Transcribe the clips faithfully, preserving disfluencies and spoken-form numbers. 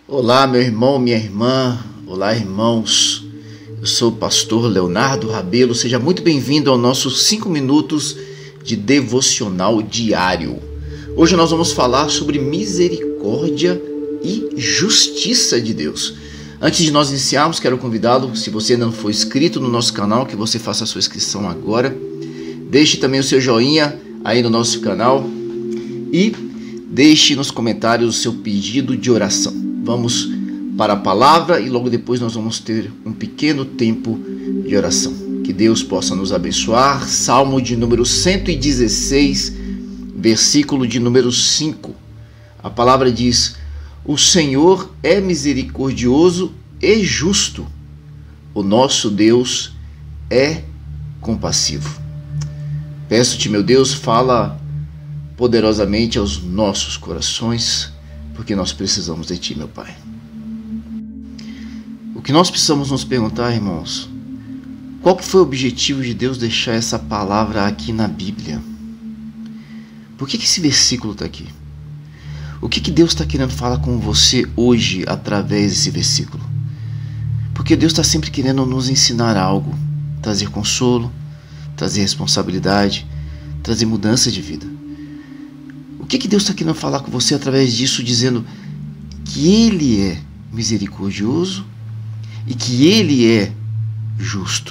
Olá, meu irmão, minha irmã. Olá, irmãos. Eu sou o pastor Leonardo Rabelo. Seja muito bem-vindo ao nosso cinco minutos de devocional diário. Hoje nós vamos falar sobre misericórdia e justiça de Deus. Antes de nós iniciarmos, quero convidá-lo, se você ainda não for inscrito no nosso canal, que você faça a sua inscrição agora. Deixe também o seu joinha aí no nosso canal e deixe nos comentários o seu pedido de oração. Vamos para a palavra e logo depois nós vamos ter um pequeno tempo de oração. Que Deus possa nos abençoar. Salmo de número cento e dezesseis, versículo de número cinco. A palavra diz: o Senhor é misericordioso e justo. O nosso Deus é compassivo. Peço-te, meu Deus, fala poderosamente aos nossos corações, porque nós precisamos de Ti, meu Pai. O que nós precisamos nos perguntar, irmãos, qual que foi o objetivo de Deus deixar essa palavra aqui na Bíblia? Por que que esse versículo está aqui? O que que Deus está querendo falar com você hoje através desse versículo? Porque Deus está sempre querendo nos ensinar algo, trazer consolo, trazer responsabilidade, trazer mudança de vida. O que que Deus está querendo falar com você através disso, dizendo que Ele é misericordioso e que Ele é justo?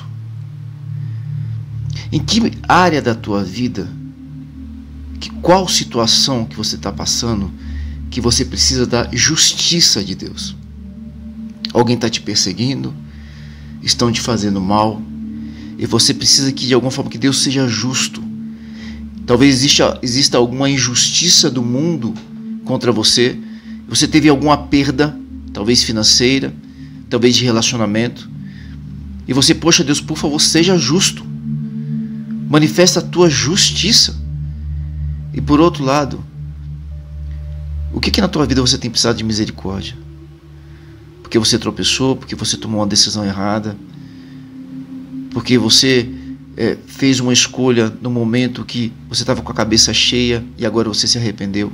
Em que área da tua vida, que, qual situação que você está passando, que você precisa da justiça de Deus? Alguém está te perseguindo, estão te fazendo mal, e você precisa que de alguma forma que Deus seja justo. Talvez exista, exista alguma injustiça do mundo contra você. Você teve alguma perda, talvez financeira, talvez de relacionamento. E você, poxa Deus, por favor, seja justo. Manifesta a tua justiça. E por outro lado, o que que na tua vida você tem precisado de misericórdia? Porque você tropeçou, porque você tomou uma decisão errada, porque você É, fez uma escolha no momento que você estava com a cabeça cheia e agora você se arrependeu.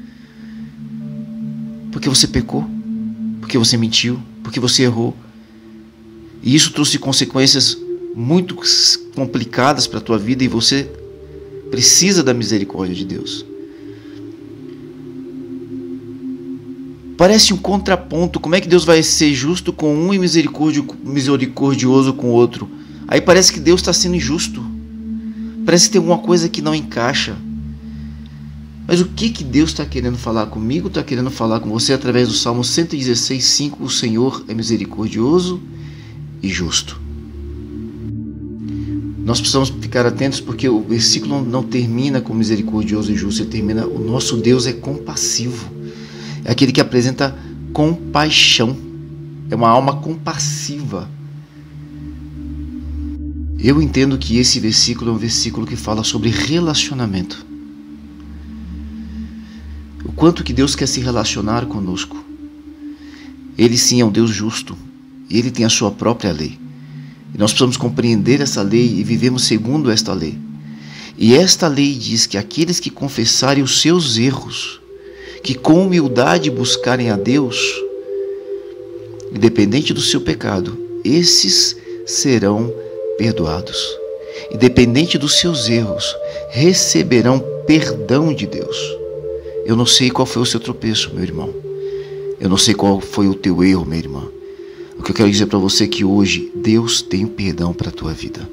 Porque você pecou, porque você mentiu, porque você errou. E isso trouxe consequências muito complicadas para a tua vida e você precisa da misericórdia de Deus. Parece um contraponto. Como é que Deus vai ser justo com um e misericordioso com o outro? Aí parece que Deus está sendo injusto. Parece que tem alguma coisa que não encaixa. Mas o que que Deus está querendo falar comigo? Está querendo falar com você através do Salmo cento e dezesseis, cinco. O Senhor é misericordioso e justo. Nós precisamos ficar atentos porque o versículo não termina com misericordioso e justo. Ele termina: o nosso Deus é compassivo. É aquele que apresenta compaixão. É uma alma compassiva. Eu entendo que esse versículo é um versículo que fala sobre relacionamento. O quanto que Deus quer se relacionar conosco. Ele sim é um Deus justo. Ele tem a sua própria lei. E nós precisamos compreender essa lei e vivemos segundo esta lei. E esta lei diz que aqueles que confessarem os seus erros, que com humildade buscarem a Deus, independente do seu pecado, esses serão perdoados. Independente dos seus erros, receberão perdão de Deus. Eu não sei qual foi o seu tropeço, meu irmão. Eu não sei qual foi o teu erro, minha irmã. O que eu quero dizer para você é que hoje Deus tem perdão para a tua vida.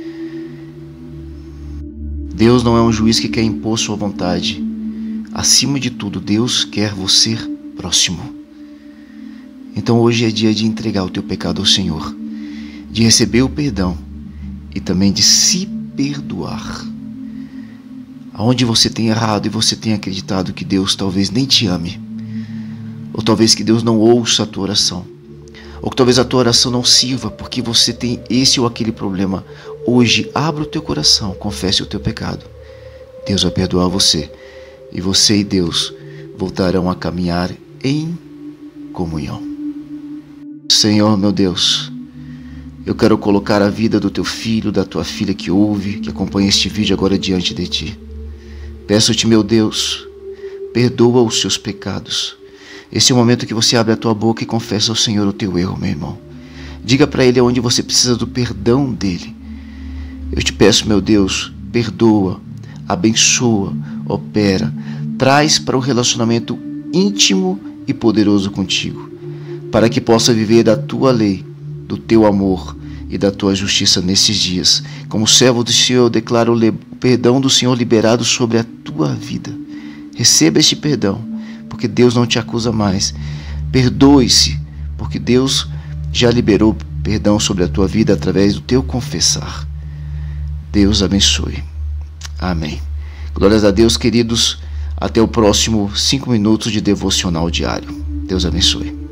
Deus não é um juiz que quer impor sua vontade. Acima de tudo, Deus quer você próximo. Então hoje é dia de entregar o teu pecado ao Senhor, de receber o perdão e também de se perdoar. Aonde você tem errado e você tem acreditado que Deus talvez nem te ame, ou talvez que Deus não ouça a tua oração, ou que talvez a tua oração não sirva porque você tem esse ou aquele problema, hoje abra o teu coração, confesse o teu pecado. Deus vai perdoar você e você e Deus voltarão a caminhar em comunhão. Senhor, meu Deus, eu quero colocar a vida do teu filho, da tua filha que ouve, que acompanha este vídeo agora diante de ti. Peço-te, meu Deus, perdoa os seus pecados. Esse é o momento que você abre a tua boca e confessa ao Senhor o teu erro, meu irmão. Diga para Ele onde você precisa do perdão dEle. Eu te peço, meu Deus, perdoa, abençoa, opera, traz para o relacionamento íntimo e poderoso contigo, para que possa viver da tua lei, do teu amor e da tua justiça nesses dias. Como servo do Senhor, eu declaro o perdão do Senhor liberado sobre a tua vida. Receba este perdão, porque Deus não te acusa mais. Perdoe-se, porque Deus já liberou perdão sobre a tua vida através do teu confessar. Deus abençoe. Amém. Glórias a Deus, queridos. Até o próximo cinco minutos de devocional diário. Deus abençoe.